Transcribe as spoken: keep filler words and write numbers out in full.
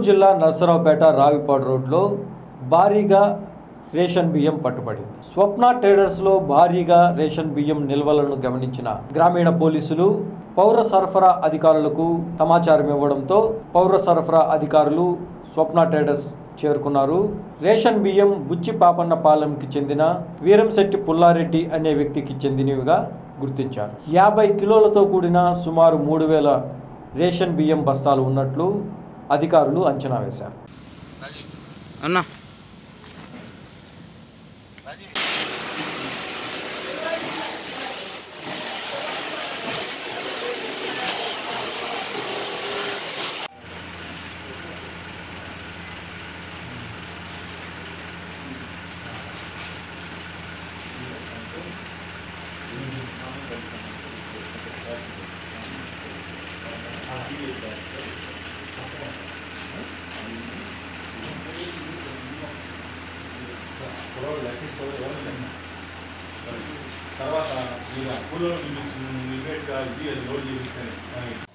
జిల్లా నర్సరావుపేట రావిపాడు రోడ్లో భారీగా రేషన్ బియ్యం పట్టుబడింది. స్వప్న ట్రేడర్స్లో భారీగా రేషన్ బియ్యం నిల్వలను గమనించిన గ్రామీణ పోలీసులు పౌర సరఫరా అధికారులకు సమాచారం ఇవ్వడంతో పౌర సరఫరా అధికారులు స్వప్న ట్రేడర్స్ చేరుకున్నారు. రేషన్ బియ్యం బుచ్చి పాపన్నపాలెంకి చెందిన వీరంశెట్టి పుల్లారెడ్డి అనే వ్యక్తికి చెందినవిగా గుర్తించారు. యాభై కిలోలతో కూడిన సుమారు మూడు వేల రేషన్ బియ్యం బస్తాలు ఉన్నట్లు అధికారులు అంచనా వేశారు. అన్నా తర్వాత కూలర్ లోడ్ చేపిస్తాను